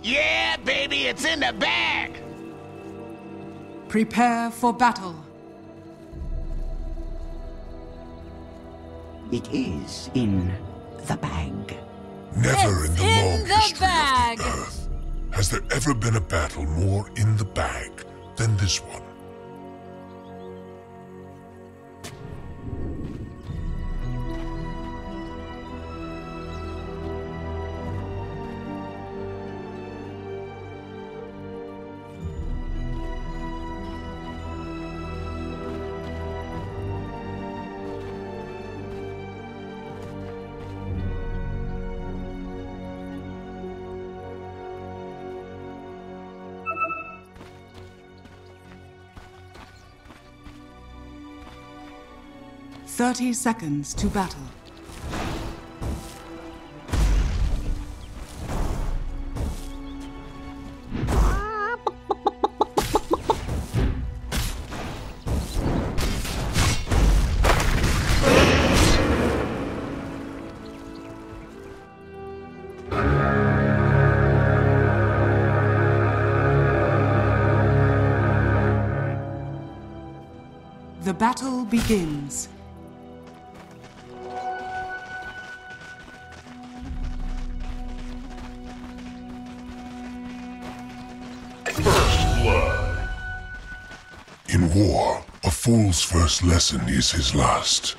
Yeah, baby, it's in the bag! Prepare for battle. It is in the bag. Never in the long in the history bag. of the Earth has there ever been a battle more in the bag than this one. Thirty seconds to battle. The battle begins. In war, a fool's first lesson is his last.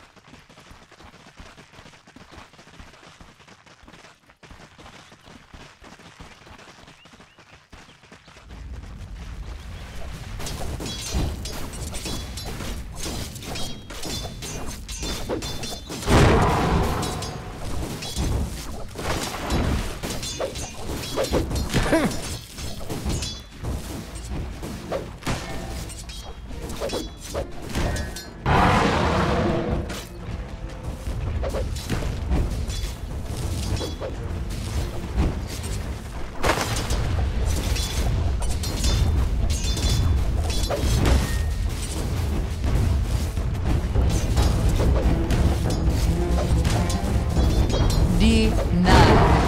D9.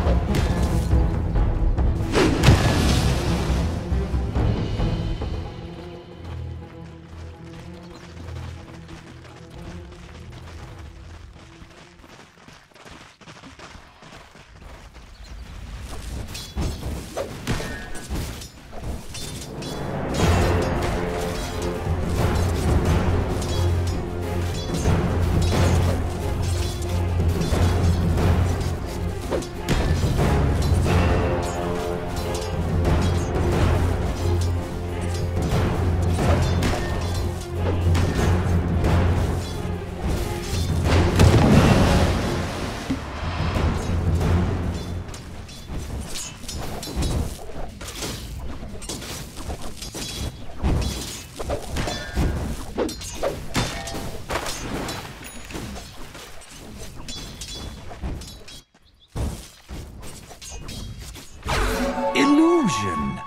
Illusion.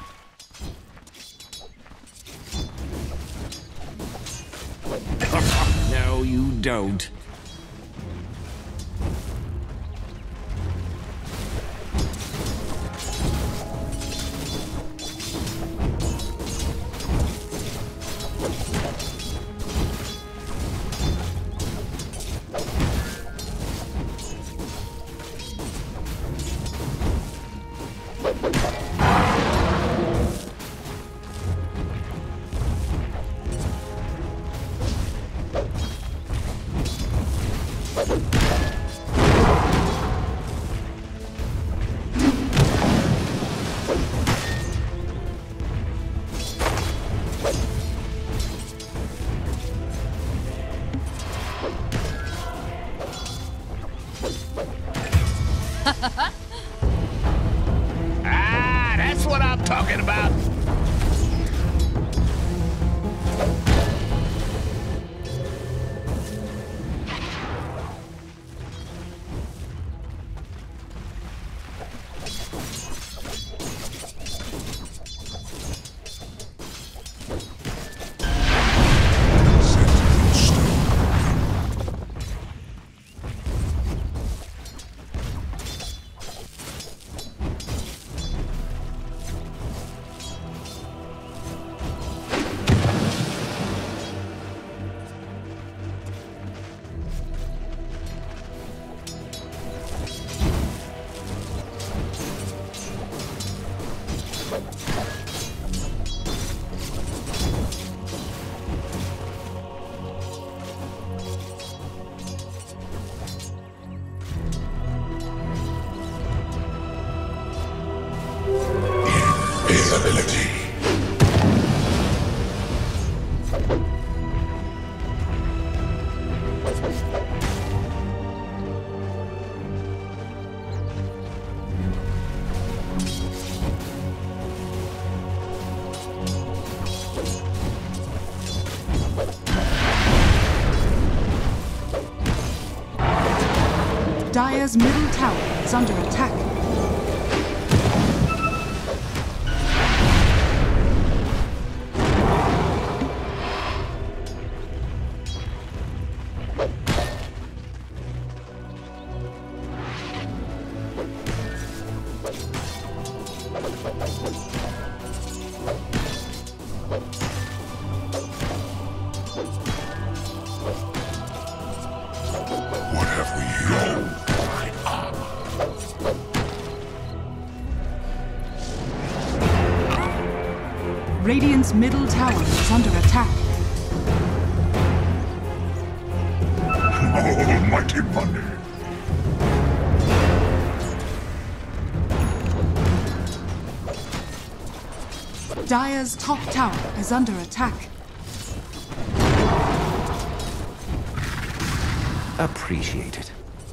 No, you don't. Ah, that's what I'm talking about. ability. Dire's middle tower is under attack. What have we here? Radiant's middle tower is under attack. Almighty money. Dire's top tower is under attack. Appreciate it.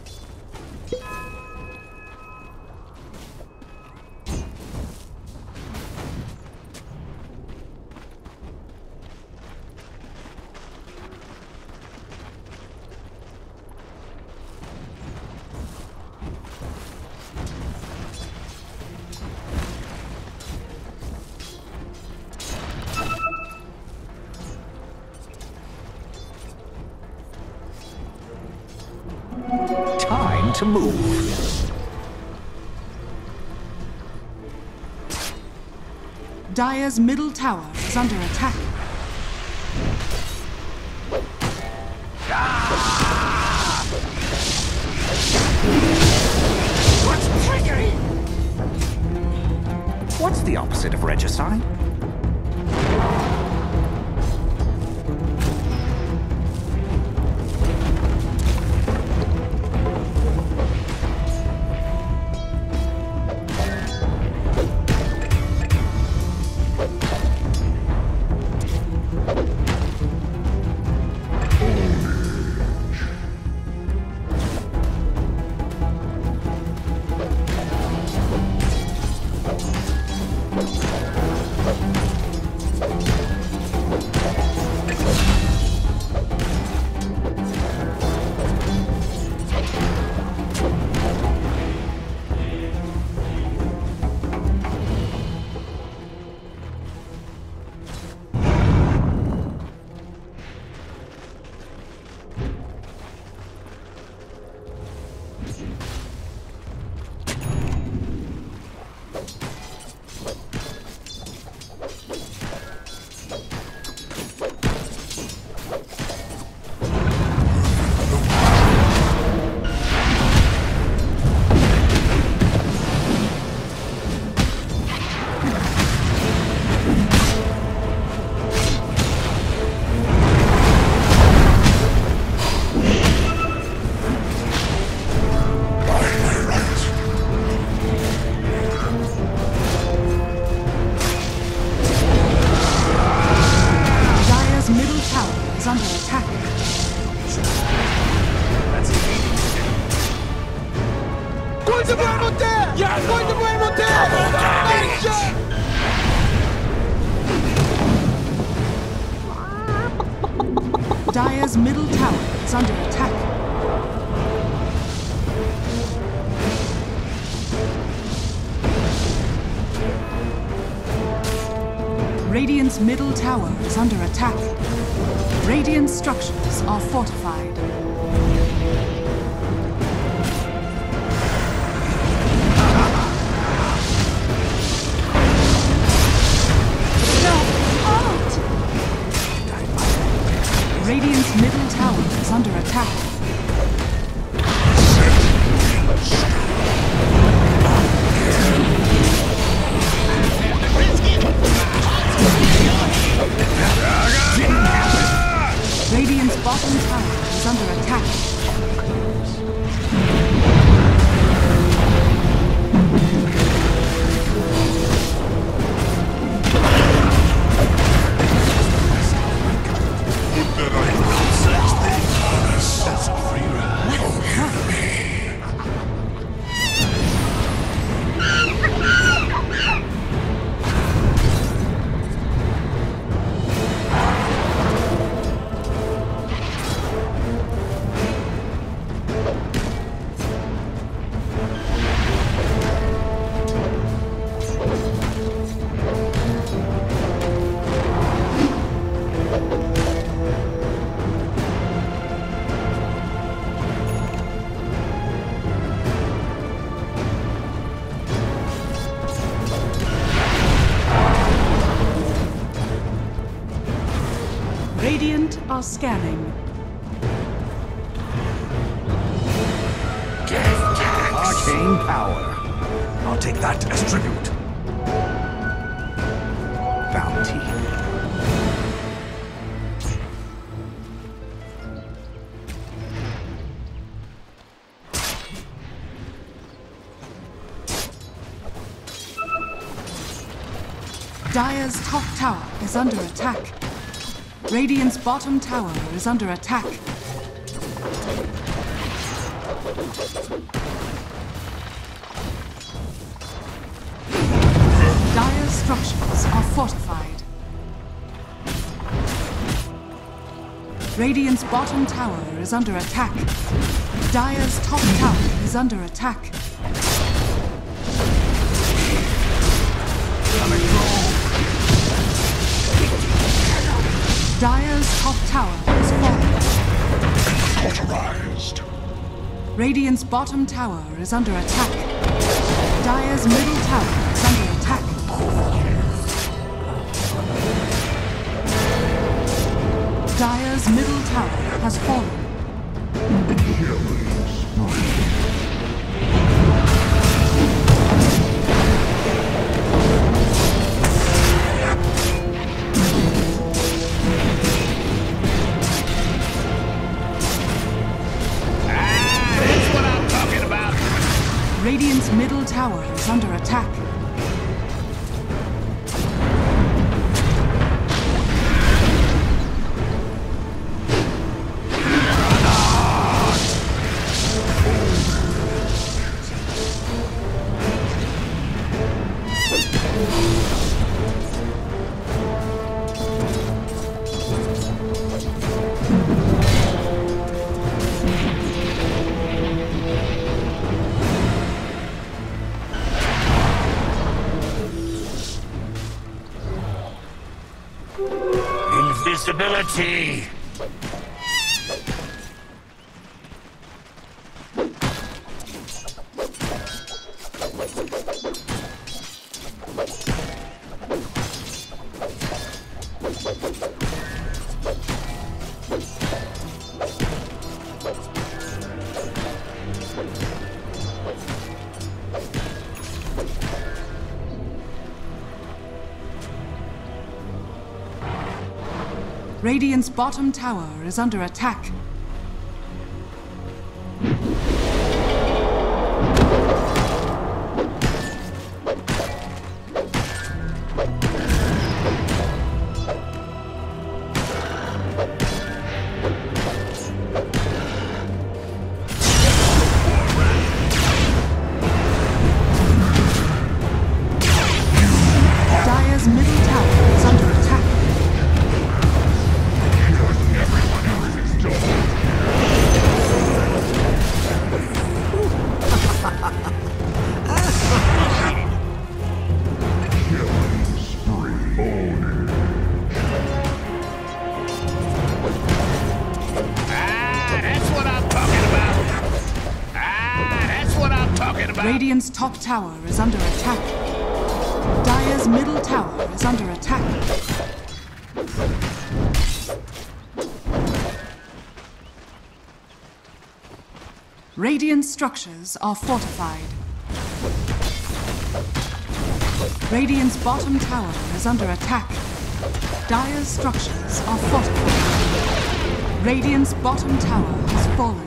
Time to move. Dire's middle tower is under attack. What's triggering? What's the opposite of regicide? is under attack. Quanto vuoi con te? Quanto vuoi con te? Dire's middle tower is under attack. Radiant's middle tower is under attack. Radiant structures are fortified. Radiant's middle tower is under attack. Radiant's bottom tower is under Radiant are scanning. Arcane power. I'll take that as tribute. Bounty. Dire's top tower is under attack. Radiant's bottom tower is under attack. Dire's structures are fortified. Radiant's bottom tower is under attack. Dire's top tower is under attack. Dire's top tower is falling. Cauterized. Radiant's bottom tower is under attack. Dire's middle tower is under attack. Dire's middle tower has fallen. That's what I'm talking about. Radiant's middle tower is under attack. Invisibility. Radiant's bottom tower is under attack. Dire's middle tower is under attack. That's what I'm talking about. That's what I'm talking about. Radiant's top tower is under attack. Dire's middle tower is under attack. Radiant structures are fortified. Radiant's bottom tower is under attack. Dire's structures are fortified. Radiant's bottom tower has fallen.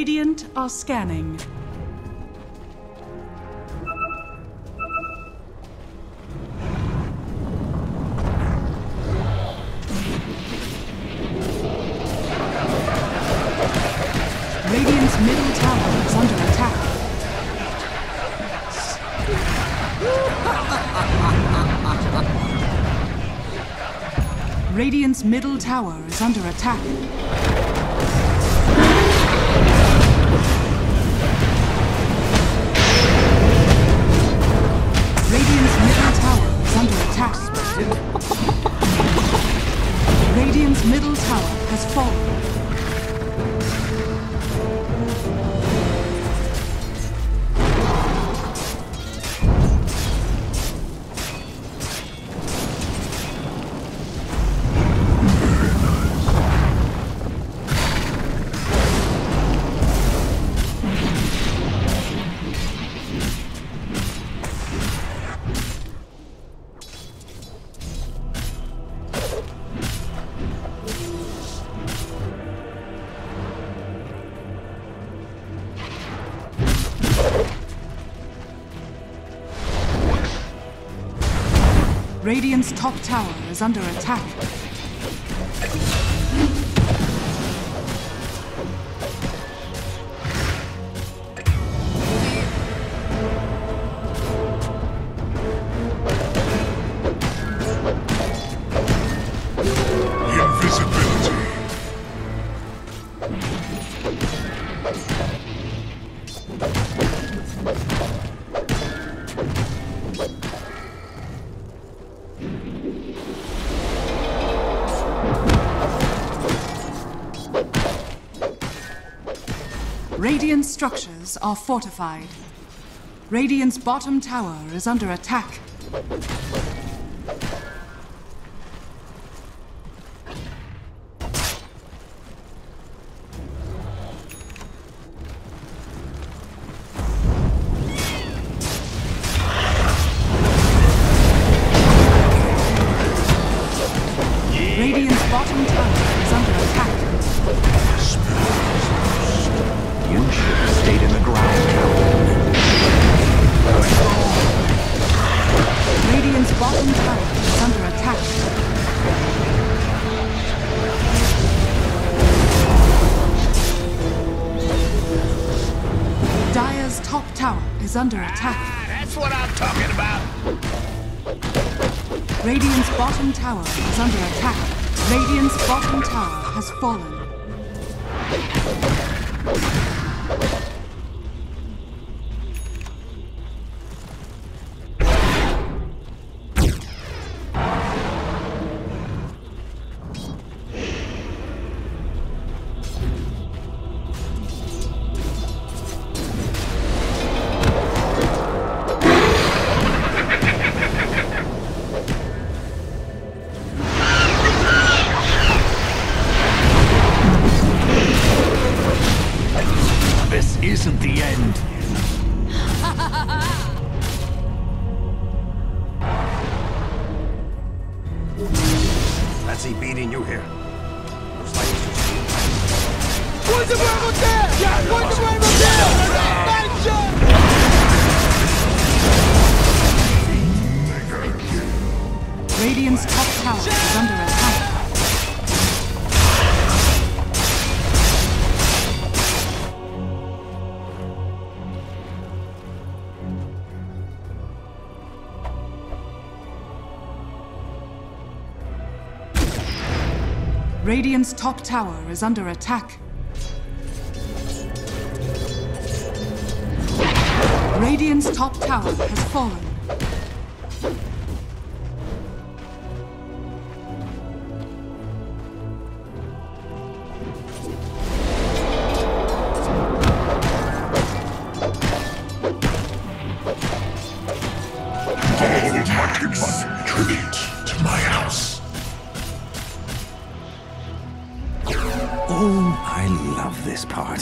Radiant are scanning. Radiant's middle tower is under attack. Radiant's middle tower is under attack. Radiant's middle tower is under attack. Radiant's middle tower has fallen. Radiant's top tower is under attack. Invisibility. Radiant structures are fortified. Radiant's bottom tower is under attack. Radiant's bottom tower is under attack. You should have stayed in the ground. Radiant's bottom tower is under attack. Dire's top tower is under attack. That's what I'm talking about. Radiant's bottom tower is under attack. Radiant's bottom tower has fallen. This isn't the end. Let's see beating you here. Looks like it's just Guarda bravo te! Guarda bravo te! Radiant's top tower is under attack. Radiant's top tower is under attack. Radiant's top tower has fallen. Tribute to my house. Oh, I love this part.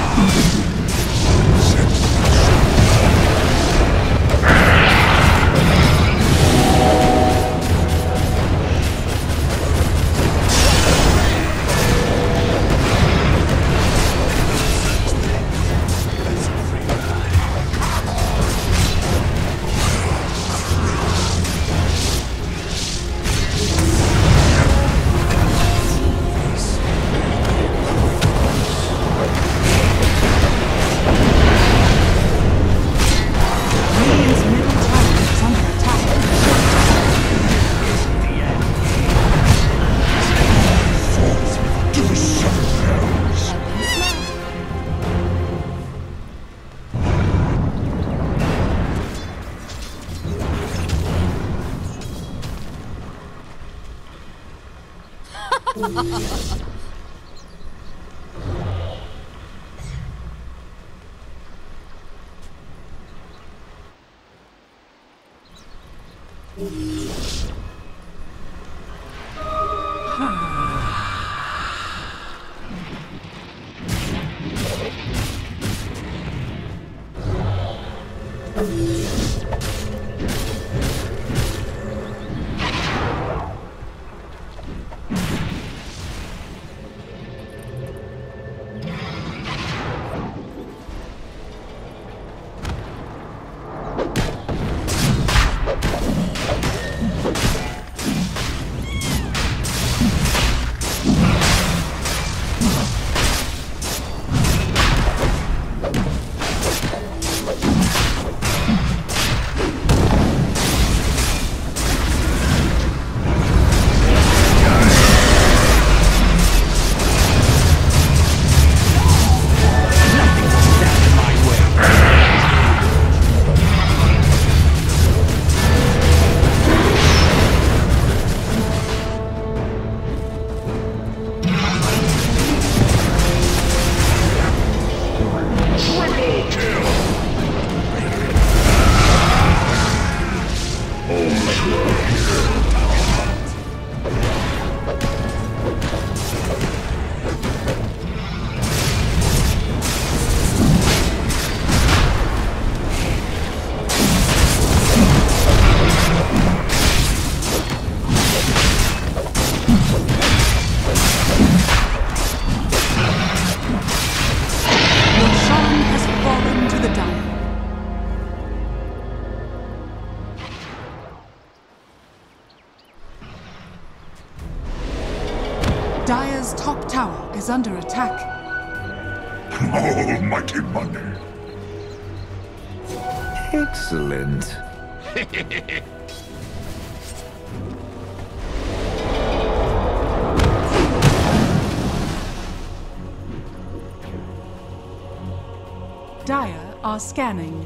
Dire's top tower is under attack. Almighty money. Excellent. Dire are scanning.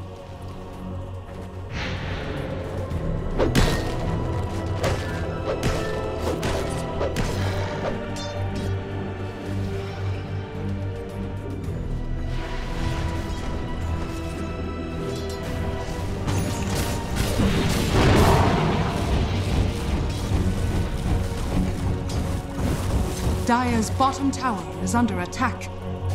Dire's bottom tower is under attack.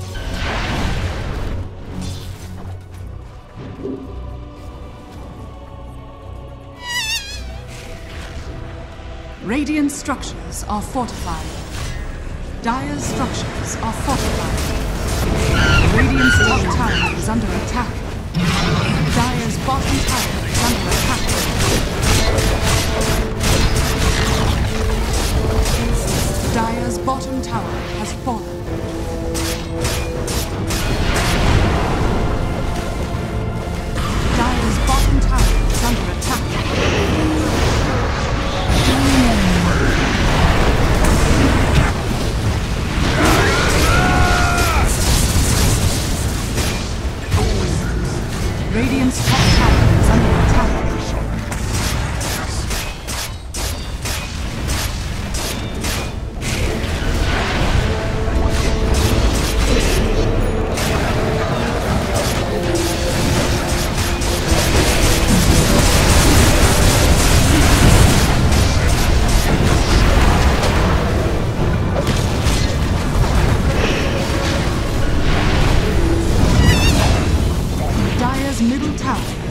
Radiant structures are fortified. Dire's structures are fortified. Radiant's top tower is under attack. Dire's bottom tower is under attack. Dire's bottom tower has fallen. Dire's bottom tower is under attack. Radiant's top tower is under attack.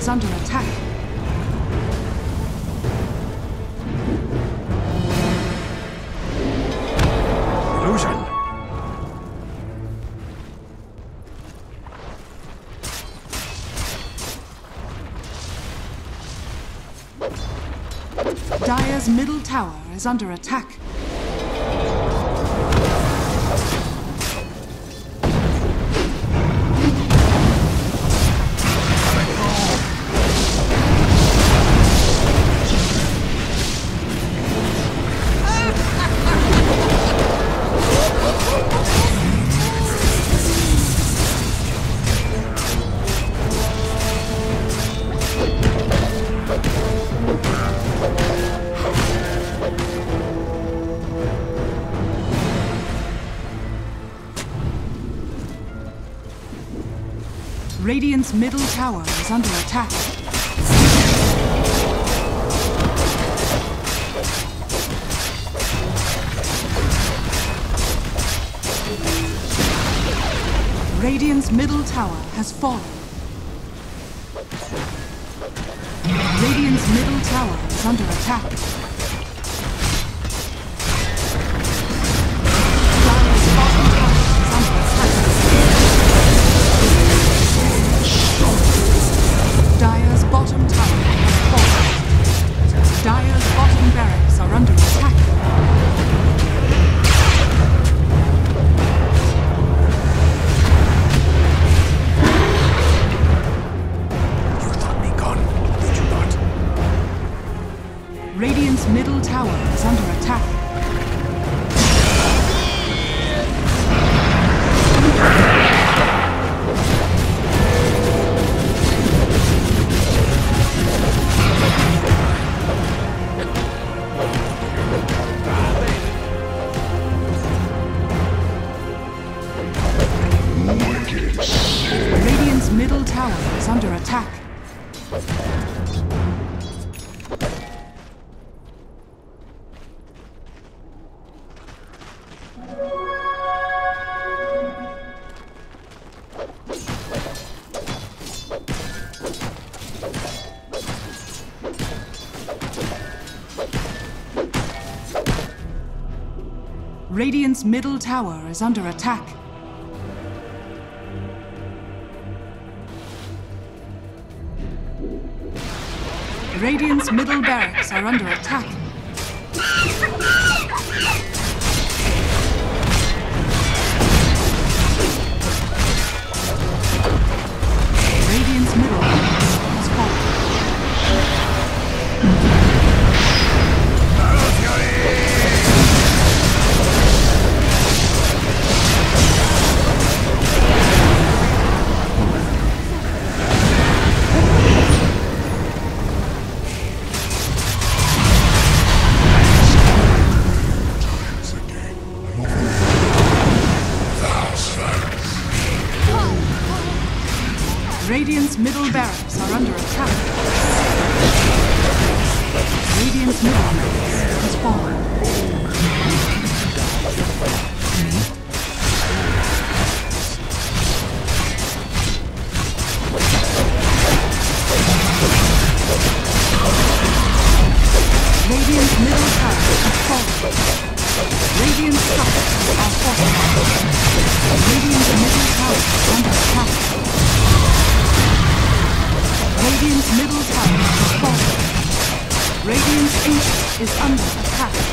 is under attack. Illusion. Dire's middle tower is under attack. Radiant's middle tower is under attack. Radiant's middle tower has fallen. Radiant's middle tower is under attack. Dire's bottom tower is under attack. Dire's bottom tower has fallen. Dire's bottom barracks are under attack. You thought me gone, did you not? Radiant's middle tower is under attack. Radiant's middle tower is under attack. Radiant's middle tower is under attack. Radiant's middle barracks are under attack. Radiant's middle barracks has fallen. Radiant's middle barracks are under attack. Radiant's middle barracks has fallen. Radiant's middle tower has fallen. Radiant's structures are fortified. Radiant's middle tower is under attack. Radiant's middle tower is falling. Radiant's ancient is under attack.